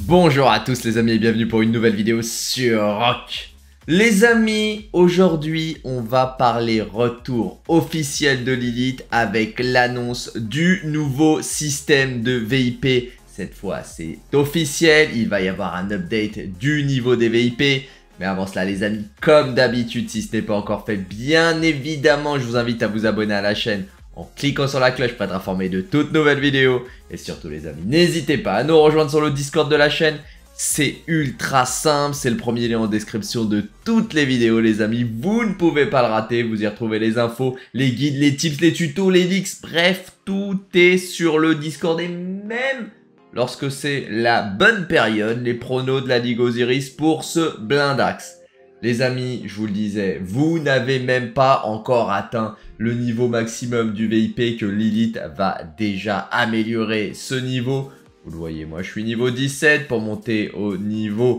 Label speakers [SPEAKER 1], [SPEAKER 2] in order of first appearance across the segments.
[SPEAKER 1] Bonjour à tous les amis et bienvenue pour une nouvelle vidéo sur Rock. Les amis, aujourd'hui on va parler retour officiel de Lilith avec l'annonce du nouveau système de VIP. Cette fois c'est officiel, il va y avoir un update du niveau des VIP. Mais avant cela les amis, comme d'habitude, si ce n'est pas encore fait, bien évidemment je vous invite à vous abonner à la chaîne en cliquant sur la cloche pour être informé de toutes nouvelles vidéos. Et surtout les amis, n'hésitez pas à nous rejoindre sur le Discord de la chaîne. C'est ultra simple, c'est le premier lien en description de toutes les vidéos les amis. Vous ne pouvez pas le rater, vous y retrouvez les infos, les guides, les tips, les tutos, les leaks. Bref, tout est sur le Discord et même lorsque c'est la bonne période, les pronos de la Ligue Osiris pour ce blindax. Les amis, je vous le disais, vous n'avez même pas encore atteint le niveau maximum du VIP que Lilith va déjà améliorer ce niveau. Vous le voyez, moi je suis niveau 17 pour monter au niveau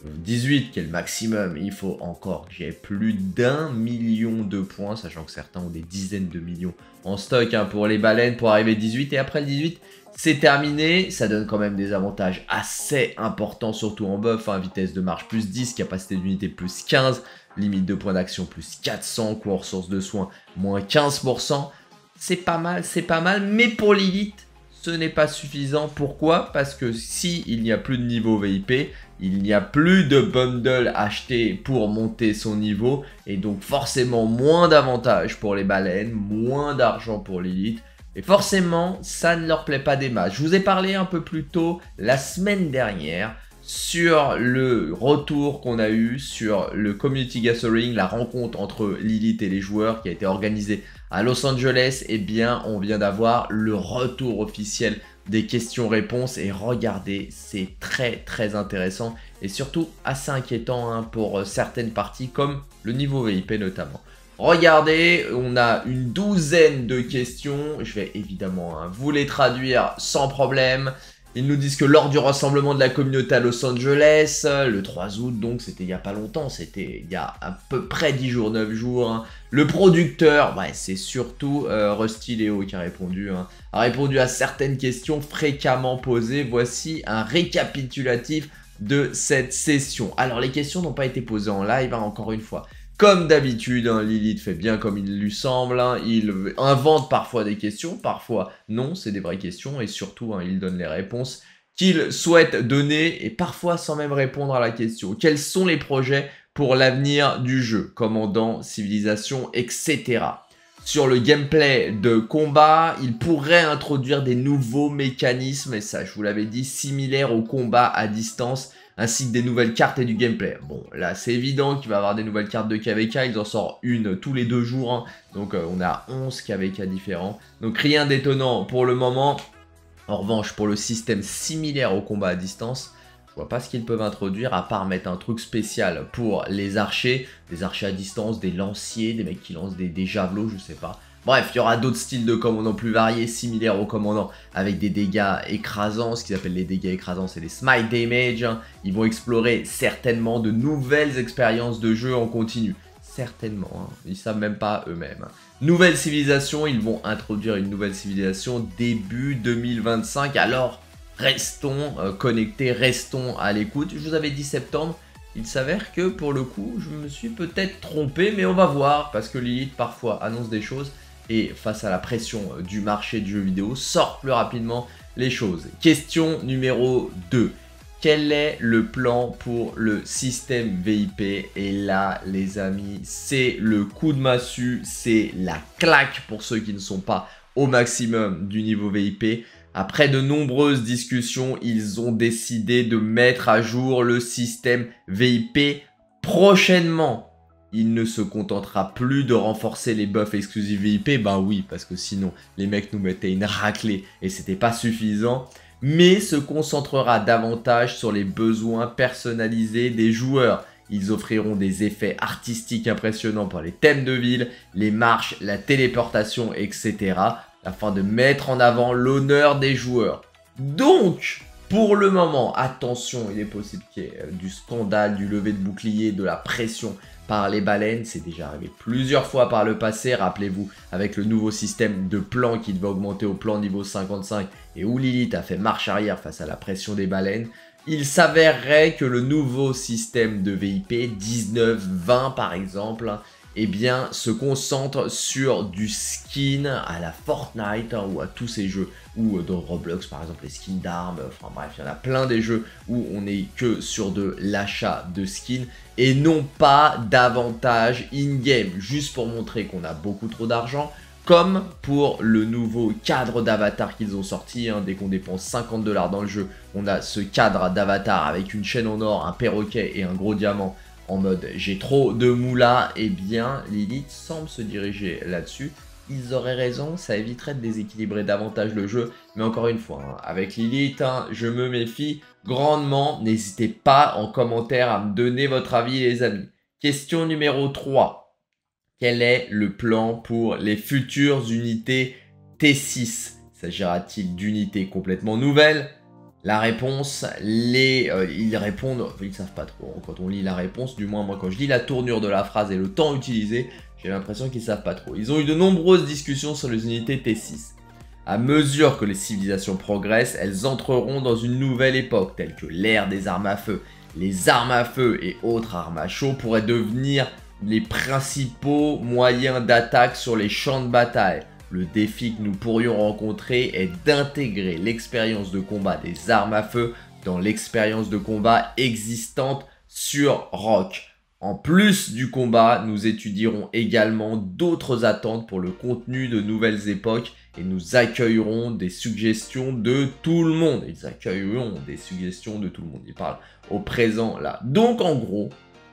[SPEAKER 1] 18 qui est le maximum. Il faut encore que j'ai plus d'1 million de points, sachant que certains ont des dizaines de millions en stock pour les baleines pour arriver 18. Et après le 18, c'est terminé. Ça donne quand même des avantages assez importants, surtout en buff. Vitesse de marche plus 10, capacité d'unité plus 15, limite de points d'action plus 400, coût en ressources de soins moins 15%. C'est pas mal, mais pour Lilith, ce n'est pas suffisant. Pourquoi? Parce que si il n'y a plus de niveau VIP, il n'y a plus de bundle acheté pour monter son niveau. Et donc forcément moins d'avantages pour les baleines, moins d'argent pour Lilith. Et forcément, ça ne leur plaît pas des masses. Je vous ai parlé un peu plus tôt la semaine dernière sur le retour qu'on a eu sur le Community Gathering, la rencontre entre Lilith et les joueurs qui a été organisée à Los Angeles. Eh bien, on vient d'avoir le retour officiel des questions-réponses et regardez, c'est très intéressant et surtout assez inquiétant pour certaines parties comme le niveau VIP notamment. Regardez, on a une douzaine de questions, je vais évidemment vous les traduire sans problème. Ils nous disent que lors du rassemblement de la communauté à Los Angeles, le 3 août, donc c'était il n'y a pas longtemps, c'était il y a à peu près 10 jours, 9 jours, le producteur, c'est surtout Rusty Léo qui a répondu à certaines questions fréquemment posées. Voici un récapitulatif de cette session. Alors les questions n'ont pas été posées en live, encore une fois. Comme d'habitude, Lilith fait bien comme il lui semble, il invente parfois des questions, parfois non, c'est des vraies questions, et surtout, il donne les réponses qu'il souhaite donner, et parfois sans même répondre à la question. Quels sont les projets pour l'avenir du jeu? Commandant, civilisation, etc. Sur le gameplay de combat, il pourrait introduire des nouveaux mécanismes, et ça, je vous l'avais dit, similaires au combat à distance, ainsi que des nouvelles cartes et du gameplay. Bon, là, c'est évident qu'il va y avoir des nouvelles cartes de KVK. Ils en sortent une tous les 2 jours. Donc, on a 11 KVK différents. Donc, rien d'étonnant pour le moment. En revanche, pour le système similaire au combat à distance, je vois pas ce qu'ils peuvent introduire, à part mettre un truc spécial pour les archers. Des archers à distance, des lanciers, des mecs qui lancent des javelots, je sais pas. Bref, il y aura d'autres styles de commandants plus variés, similaires aux commandants, avec des dégâts écrasants. Ce qu'ils appellent les dégâts écrasants, c'est les smite damage. Ils vont explorer certainement de nouvelles expériences de jeu en continu. Certainement, ils savent même pas eux-mêmes. Nouvelle civilisation, ils vont introduire une nouvelle civilisation début 2025. Alors, restons connectés, restons à l'écoute. Je vous avais dit septembre. Il s'avère que pour le coup, je me suis peut-être trompé, mais on va voir. Parce que Lilith parfois annonce des choses. Et face à la pression du marché du jeu vidéo, sort plus rapidement les choses. Question numéro 2. Quel est le plan pour le système VIP? Et là, les amis, c'est le coup de massue, c'est la claque pour ceux qui ne sont pas au maximum du niveau VIP. Après de nombreuses discussions, ils ont décidé de mettre à jour le système VIP prochainement. Il ne se contentera plus de renforcer les buffs exclusifs VIP, oui, parce que sinon, les mecs nous mettaient une raclée et c'était pas suffisant. Mais se concentrera davantage sur les besoins personnalisés des joueurs. Ils offriront des effets artistiques impressionnants pour les thèmes de ville, les marches, la téléportation, etc. afin de mettre en avant l'honneur des joueurs. Donc, pour le moment, attention, il est possible qu'il y ait du scandale, du lever de bouclier, de la pression par les baleines. C'est déjà arrivé plusieurs fois par le passé. Rappelez-vous, avec le nouveau système de plan qui devait augmenter au plan niveau 55 et où Lilith a fait marche arrière face à la pression des baleines. Il s'avérerait que le nouveau système de VIP 19-20 par exemple, eh bien, se concentre sur du skin à la Fortnite ou à tous ces jeux, ou dans Roblox par exemple les skins d'armes, enfin bref, il y en a plein des jeux où on n'est que sur de l'achat de skins et non pas davantage in-game, juste pour montrer qu'on a beaucoup trop d'argent, comme pour le nouveau cadre d'avatar qu'ils ont sorti, hein. Dès qu'on dépense 50 $ dans le jeu, on a ce cadre d'avatar avec une chaîne en or, un perroquet et un gros diamant en mode j'ai trop de moula. Eh bien, Lilith semble se diriger là-dessus. Ils auraient raison, ça éviterait de déséquilibrer davantage le jeu. Mais encore une fois, hein, avec Lilith, hein, je me méfie grandement. N'hésitez pas en commentaire à me donner votre avis les amis. Question numéro 3. Quel est le plan pour les futures unités T6? S'agira-t-il d'unités complètement nouvelles? La réponse, ils répondent, ils savent pas trop. Quand on lit la réponse, du moins moi quand je lis la tournure de la phrase et le temps utilisé, j'ai l'impression qu'ils savent pas trop. Ils ont eu de nombreuses discussions sur les unités T6. À mesure que les civilisations progressent, elles entreront dans une nouvelle époque, telle que l'ère des armes à feu. Les armes à feu et autres armes à chaud pourraient devenir les principaux moyens d'attaque sur les champs de bataille. Le défi que nous pourrions rencontrer est d'intégrer l'expérience de combat des armes à feu dans l'expérience de combat existante sur Rock. En plus du combat, nous étudierons également d'autres attentes pour le contenu de nouvelles époques et nous accueillerons des suggestions de tout le monde. Ils accueilleront des suggestions de tout le monde. Ils parlent au présent là. Donc en gros,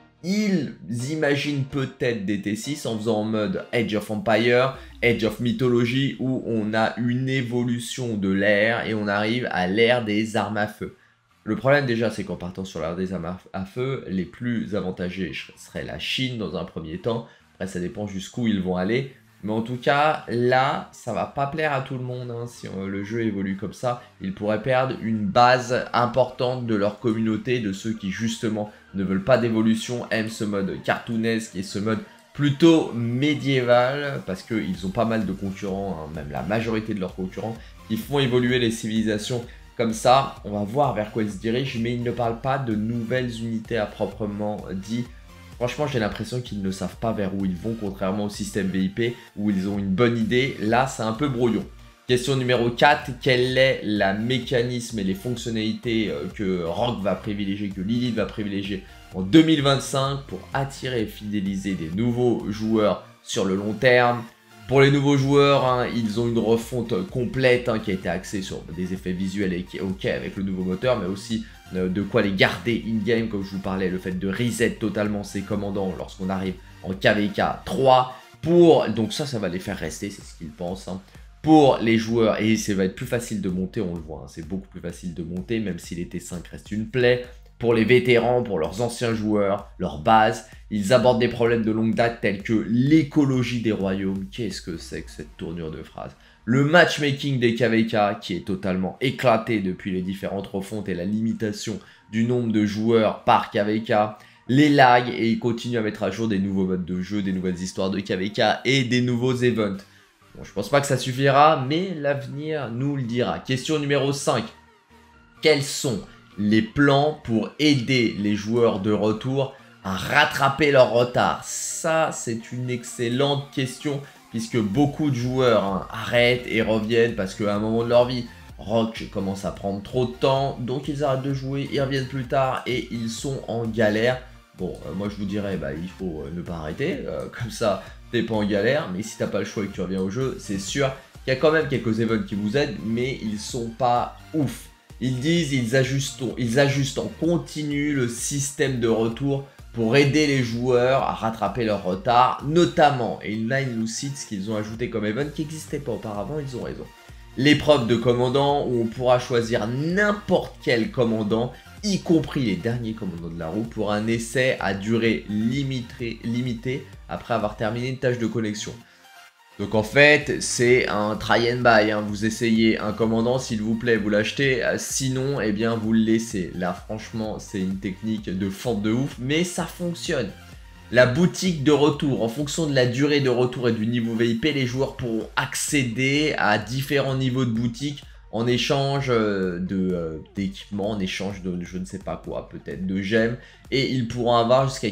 [SPEAKER 1] ils imaginent peut-être des T6 en faisant en mode Age of Empire, Age of Mythology, où on a une évolution de l'ère et on arrive à l'ère des armes à feu. Le problème déjà, c'est qu'en partant sur l'ère des armes à feu, les plus avantagés seraient la Chine dans un premier temps. Après, ça dépend jusqu'où ils vont aller. Mais en tout cas, là, ça va pas plaire à tout le monde, hein. Si le jeu évolue comme ça, ils pourraient perdre une base importante de leur communauté, de ceux qui justement ne veulent pas d'évolution, aiment ce mode cartoonesque et ce mode plutôt médiéval, parce qu'ils ont pas mal de concurrents, hein, même la majorité de leurs concurrents, qui font évoluer les civilisations comme ça. On va voir vers quoi ils se dirigent, mais ils ne parlent pas de nouvelles unités à proprement dit. Franchement, j'ai l'impression qu'ils ne savent pas vers où ils vont, contrairement au système VIP, où ils ont une bonne idée. Là, c'est un peu brouillon. Question numéro 4. Quel est le mécanisme et les fonctionnalités que Rock va privilégier, que Lilith va privilégier en 2025 pour attirer et fidéliser des nouveaux joueurs sur le long terme? Pour les nouveaux joueurs, hein, ils ont une refonte complète hein, qui a été axée sur des effets visuels et qui est ok avec le nouveau moteur, mais aussi de quoi les garder in-game, comme je vous parlais, le fait de reset totalement ses commandants lorsqu'on arrive en KVK 3. Donc ça va les faire rester, c'est ce qu'ils pensent. Hein. Pour les joueurs, et ça va être plus facile de monter, on le voit, hein, c'est beaucoup plus facile de monter, même si les T5 restent une plaie. Pour les vétérans, pour leurs anciens joueurs, leur base, ils abordent des problèmes de longue date tels que l'écologie des royaumes. Qu'est-ce que c'est que cette tournure de phrase? Le matchmaking des KVK qui est totalement éclaté depuis les différentes refontes et la limitation du nombre de joueurs par KVK. Les lags, et ils continuent à mettre à jour des nouveaux modes de jeu, des nouvelles histoires de KVK et des nouveaux events. Bon, je pense pas que ça suffira, mais l'avenir nous le dira. Question numéro 5. Quels sont les plans pour aider les joueurs de retour à rattraper leur retard? Ça, c'est une excellente question, puisque beaucoup de joueurs arrêtent et reviennent parce qu'à un moment de leur vie, Rock commence à prendre trop de temps, donc ils arrêtent de jouer, ils reviennent plus tard et ils sont en galère. Bon, moi je vous dirais, il faut ne pas arrêter, comme ça t'es pas en galère, mais si t'as pas le choix et que tu reviens au jeu, c'est sûr qu'il y a quand même quelques events qui vous aident, mais ils sont pas ouf. Ils disent, ils ajustent en continu le système de retour pour aider les joueurs à rattraper leur retard, notamment, et là ils nous citent ce qu'ils ont ajouté comme event qui n'existait pas auparavant, ils ont raison. L'épreuve de commandant où on pourra choisir n'importe quel commandant, y compris les derniers commandants de la roue, pour un essai à durée limitée après avoir terminé une tâche de connexion. Donc en fait, c'est un try and buy, hein. Vous essayez un commandant, s'il vous plaît, vous l'achetez, sinon, eh bien, vous le laissez. Là, franchement, c'est une technique de fente de ouf, mais ça fonctionne. La boutique de retour, en fonction de la durée de retour et du niveau VIP, les joueurs pourront accéder à différents niveaux de boutique en échange d'équipements, en échange de je ne sais pas quoi, peut-être de gemmes. Et ils pourront avoir jusqu'à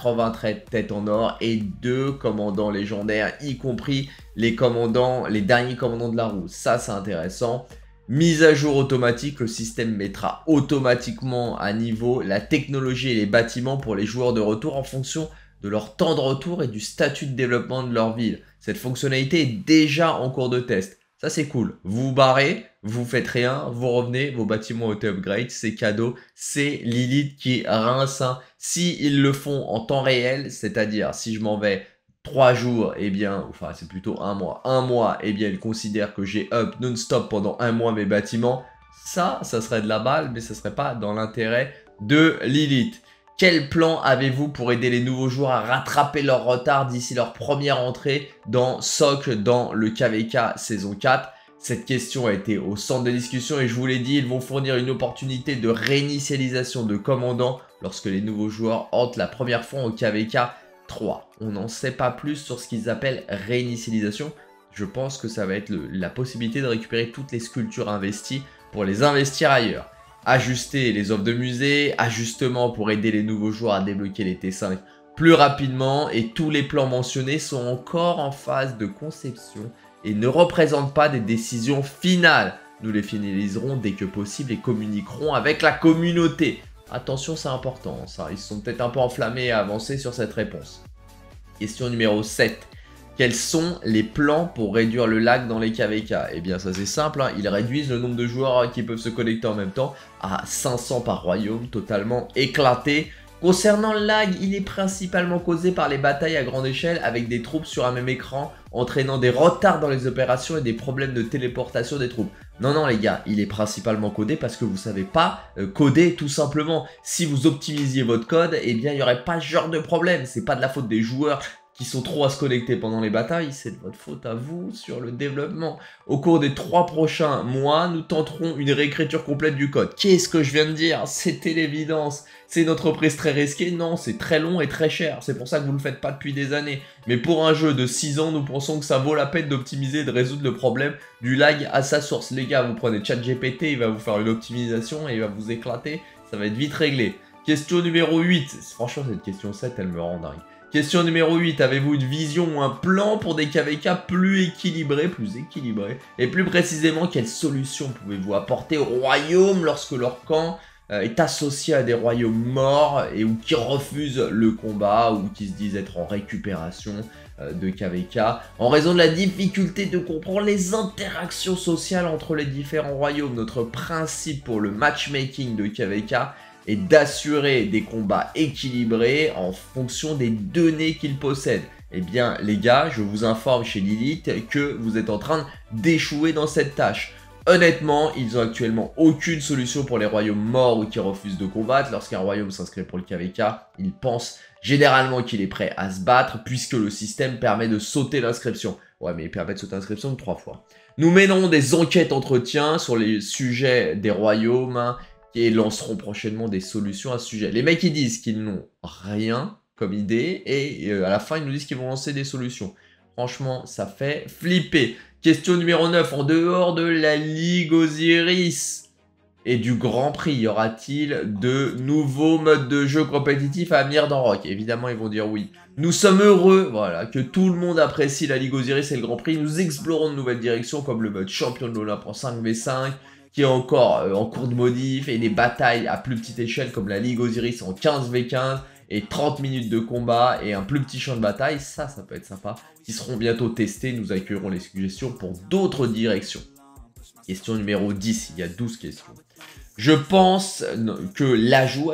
[SPEAKER 1] 93 têtes en or et 2 commandants légendaires, y compris les derniers commandants de la roue. Ça, c'est intéressant. Mise à jour automatique, le système mettra automatiquement à niveau la technologie et les bâtiments pour les joueurs de retour en fonction de leur temps de retour et du statut de développement de leur ville. Cette fonctionnalité est déjà en cours de test. Ça, c'est cool. Vous vous barrez, vous faites rien, vous revenez, vos bâtiments ont été upgrade, c'est cadeau. C'est Lilith qui rince. Si ils le font en temps réel, c'est-à-dire si je m'en vais 3 jours, eh bien, enfin c'est plutôt un mois. Un mois, eh bien, ils considèrent que j'ai up non-stop pendant un mois mes bâtiments. Ça serait de la balle, mais ça serait pas dans l'intérêt de Lilith. Quel plan avez-vous pour aider les nouveaux joueurs à rattraper leur retard d'ici leur première entrée dans SOC dans le KVK saison 4? Cette question a été au centre de discussion et je vous l'ai dit, ils vont fournir une opportunité de réinitialisation de commandant lorsque les nouveaux joueurs entrent la première fois au KVK 3. On n'en sait pas plus sur ce qu'ils appellent réinitialisation. Je pense que ça va être la possibilité de récupérer toutes les sculptures investies pour les investir ailleurs. Ajuster les offres de musée, ajustement pour aider les nouveaux joueurs à débloquer les T5 plus rapidement et tous les plans mentionnés sont encore en phase de conception et ne représentent pas des décisions finales. Nous les finaliserons dès que possible et communiquerons avec la communauté. Attention, c'est important, ça. Ils sont peut-être un peu enflammés et avancés sur cette réponse. Question numéro 7. Quels sont les plans pour réduire le lag dans les KVK? Eh bien ça c'est simple, hein. Ils réduisent le nombre de joueurs qui peuvent se connecter en même temps à 500 par royaume, totalement éclaté. Concernant le lag, il est principalement causé par les batailles à grande échelle avec des troupes sur un même écran, entraînant des retards dans les opérations et des problèmes de téléportation des troupes. Non les gars, il est principalement codé parce que vous savez pas coder tout simplement. Si vous optimisiez votre code, eh bien il n'y aurait pas ce genre de problème. C'est pas de la faute des joueurs qui sont trop à se connecter pendant les batailles, c'est de votre faute à vous sur le développement. Au cours des 3 prochains mois, nous tenterons une réécriture complète du code. Qu'est-ce que je viens de dire? C'était l'évidence. C'est une entreprise très risquée? Non, c'est très long et très cher. C'est pour ça que vous ne le faites pas depuis des années. Mais pour un jeu de 6 ans, nous pensons que ça vaut la peine d'optimiser et de résoudre le problème du lag à sa source. Les gars, vous prenez ChatGPT, il va vous faire une optimisation et il va vous éclater. Ça va être vite réglé. Question numéro 8. Franchement, cette question 7, elle me rend dingue. Question numéro 8, avez-vous une vision ou un plan pour des KVK plus équilibrés et plus précisément, quelle solution pouvez-vous apporter au royaume lorsque leur camp est associé à des royaumes morts et ou qui refusent le combat ou qui se disent être en récupération de KVK en raison de la difficulté de comprendre les interactions sociales entre les différents royaumes. Notre principe pour le matchmaking de KVK et d'assurer des combats équilibrés en fonction des données qu'ils possèdent. Eh bien les gars, je vous informe chez Lilith que vous êtes en train d'échouer dans cette tâche. Honnêtement, ils n'ont actuellement aucune solution pour les royaumes morts ou qui refusent de combattre. Lorsqu'un royaume s'inscrit pour le KVK, ils pensent généralement qu'il est prêt à se battre puisque le système permet de sauter l'inscription. Ouais, mais il permet de sauter l'inscription 3 fois. Nous mènerons des enquêtes entretien sur les sujets des royaumes et lanceront prochainement des solutions à ce sujet. Les mecs, ils disent qu'ils n'ont rien comme idée et à la fin, ils nous disent qu'ils vont lancer des solutions. Franchement, ça fait flipper. Question numéro 9. En dehors de la Ligue Osiris et du Grand Prix, y aura-t-il de nouveaux modes de jeu compétitifs à venir dans Rock? Évidemment, ils vont dire oui. Nous sommes heureux, voilà, que tout le monde apprécie la Ligue Osiris et le Grand Prix. Nous explorons de nouvelles directions comme le mode champion de l'Olympe en 5v5, qui est encore en cours de modif, et des batailles à plus petite échelle comme la Ligue Osiris en 15v15 et 30 minutes de combat et un plus petit champ de bataille. Ça peut être sympa, qui seront bientôt testés. Nous accueillerons les suggestions pour d'autres directions. Question numéro 10, il y a 12 questions. Je pense que l'ajout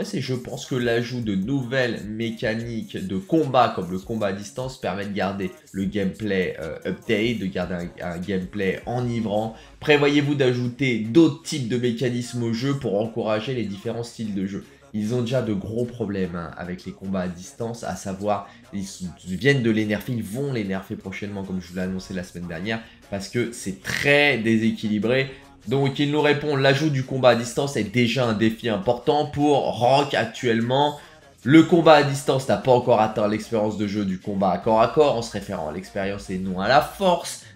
[SPEAKER 1] de nouvelles mécaniques de combat comme le combat à distance permet de garder le gameplay update, de garder un gameplay enivrant. Prévoyez-vous d'ajouter d'autres types de mécanismes au jeu pour encourager les différents styles de jeu? Ils ont déjà de gros problèmes avec les combats à distance, à savoir, ils viennent de les nerfer, ils vont les nerfer prochainement comme je vous l'ai annoncé la semaine dernière, parce que c'est très déséquilibré. Donc il nous répond, l'ajout du combat à distance est déjà un défi important pour Rock actuellement. Le combat à distance n'a pas encore atteint l'expérience de jeu du combat à corps en se référant à l'expérience et non à la force.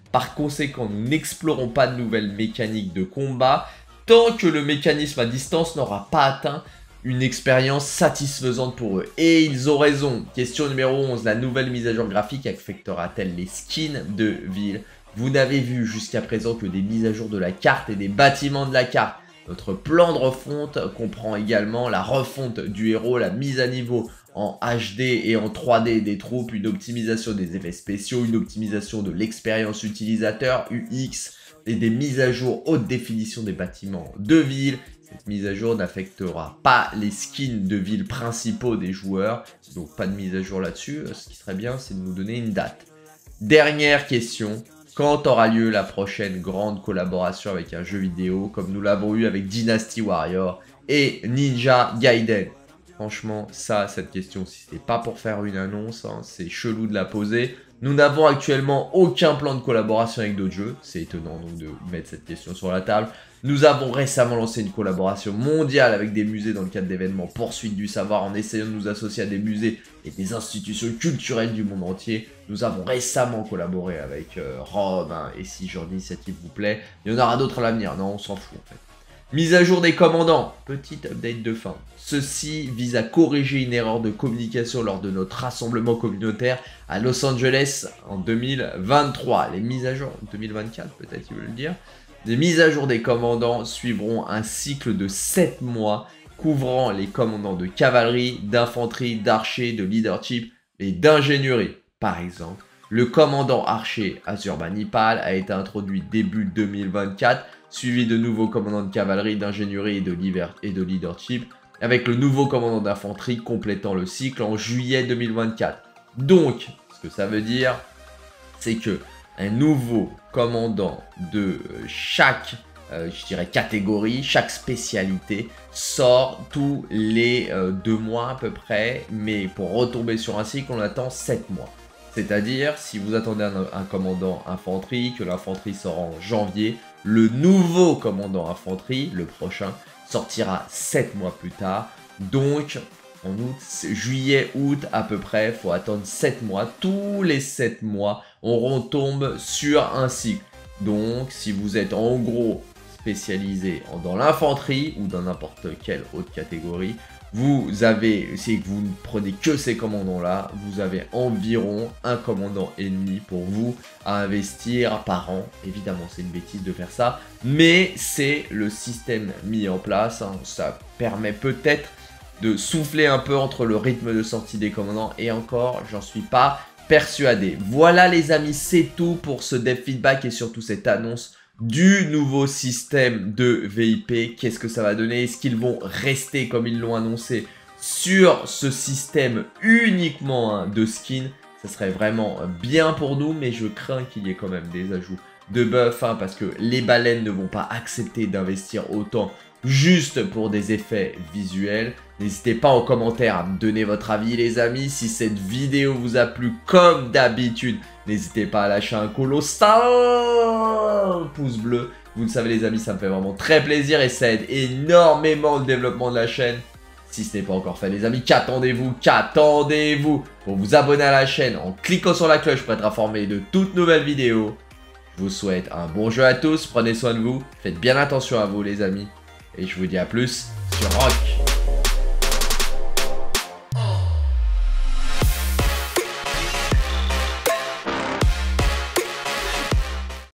[SPEAKER 1] Par conséquent, nous n'explorons pas de nouvelles mécaniques de combat tant que le mécanisme à distance n'aura pas atteint une expérience satisfaisante pour eux. Et ils ont raison. Question numéro 11. La nouvelle mise à jour graphique affectera-t-elle les skins de ville? Vous n'avez vu jusqu'à présent que des mises à jour de la carte et des bâtiments de la carte. Notre plan de refonte comprend également la refonte du héros, la mise à niveau en HD et en 3D des troupes, une optimisation des effets spéciaux, une optimisation de l'expérience utilisateur UX et des mises à jour haute définition des bâtiments de ville. Cette mise à jour n'affectera pas les skins de ville principaux des joueurs, donc pas de mise à jour là-dessus. Ce qui serait bien, c'est de nous donner une date. Dernière question. Quand aura lieu la prochaine grande collaboration avec un jeu vidéo, comme nous l'avons eu avec Dynasty Warrior et Ninja Gaiden? Franchement, cette question, si c'est pas pour faire une annonce, hein, c'est chelou de la poser. Nous n'avons actuellement aucun plan de collaboration avec d'autres jeux. C'est étonnant donc de mettre cette question sur la table. Nous avons récemment lancé une collaboration mondiale avec des musées dans le cadre d'événements Poursuite du Savoir en essayant de nous associer à des musées et des institutions culturelles du monde entier. Nous avons récemment collaboré avec Rome, hein, et si j'en dis, s'il vous plaît, il y en aura d'autres à l'avenir. Non, on s'en fout en fait. Mise à jour des commandants, petite update de fin. Ceci vise à corriger une erreur de communication lors de notre rassemblement communautaire à Los Angeles en 2023. Les mises à jour, 2024 peut-être il veut le dire. Les mises à jour des commandants suivront un cycle de 7 mois couvrant les commandants de cavalerie, d'infanterie, d'archer, de leadership et d'ingénierie. Par exemple, le commandant archer Azurbanipal a été introduit début 2024, suivi de nouveaux commandants de cavalerie, d'ingénierie et de leadership, avec le nouveau commandant d'infanterie complétant le cycle en juillet 2024. Donc, ce que ça veut dire, c'est que un nouveau commandant de chaque, je dirais, catégorie, chaque spécialité, sort tous les 2 mois à peu près, mais pour retomber sur un cycle, on attend 7 mois. C'est-à-dire, si vous attendez un commandant infanterie, que l'infanterie sort en janvier, le nouveau commandant infanterie, le prochain, sortira 7 mois plus tard. Donc, en août, juillet, août à peu près, il faut attendre 7 mois. Tous les 7 mois, on retombe sur un cycle. Donc, si vous êtes en gros spécialisé dans l'infanterie ou dans n'importe quelle autre catégorie, c'est que vous ne prenez que ces commandants-là, vous avez environ un commandant et demi pour vous à investir par an. Évidemment, c'est une bêtise de faire ça, mais c'est le système mis en place. Hein. Ça permet peut-être de souffler un peu entre le rythme de sortie des commandants et encore, j'en suis pas persuadé. Voilà les amis, c'est tout pour ce dev feedback et surtout cette annonce du nouveau système de VIP. Qu'est-ce que ça va donner? Est-ce qu'ils vont rester comme ils l'ont annoncé sur ce système uniquement de skins? Ça serait vraiment bien pour nous, mais je crains qu'il y ait quand même des ajouts de buff, hein, parce que les baleines ne vont pas accepter d'investir autant juste pour des effets visuels. N'hésitez pas en commentaire à me donner votre avis les amis. Si cette vidéo vous a plu comme d'habitude, n'hésitez pas à lâcher un colossal pouce bleu. Vous le savez les amis, ça me fait vraiment très plaisir et ça aide énormément le développement de la chaîne. Si ce n'est pas encore fait les amis, qu'attendez-vous pour vous abonner à la chaîne en cliquant sur la cloche pour être informé de toutes nouvelles vidéos. Je vous souhaite un bon jeu à tous, prenez soin de vous, faites bien attention à vous les amis. Et je vous dis à plus sur Rock.